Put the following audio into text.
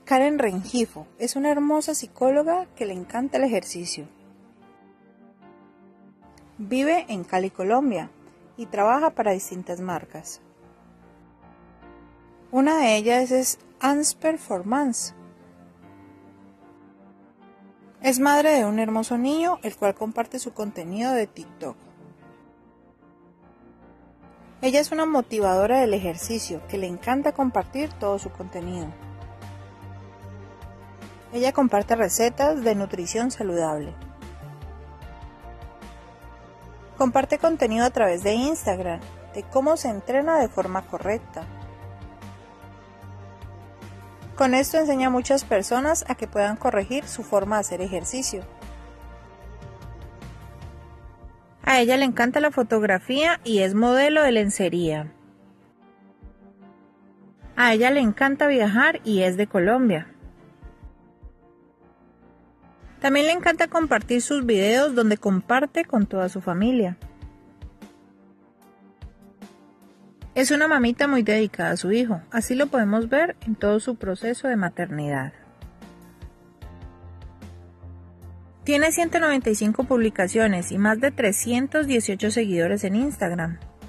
Karen Rengifo es una hermosa psicóloga que le encanta el ejercicio. Vive en Cali, Colombia, y trabaja para distintas marcas. Una de ellas es Ans Performance. Es madre de un hermoso niño, el cual comparte su contenido de TikTok. Ella es una motivadora del ejercicio, que le encanta compartir todo su contenido. Ella comparte recetas de nutrición saludable. Comparte contenido a través de Instagram, de cómo se entrena de forma correcta. Con esto enseña a muchas personas a que puedan corregir su forma de hacer ejercicio. A ella le encanta la fotografía y es modelo de lencería. A ella le encanta viajar y es de Colombia. También le encanta compartir sus videos donde comparte con toda su familia. Es una mamita muy dedicada a su hijo, así lo podemos ver en todo su proceso de maternidad. Tiene 195 publicaciones y más de 318 seguidores en Instagram.